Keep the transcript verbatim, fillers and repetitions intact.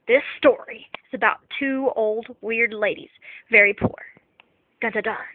This story is about two old weird ladies, very poor. Dun dun dun.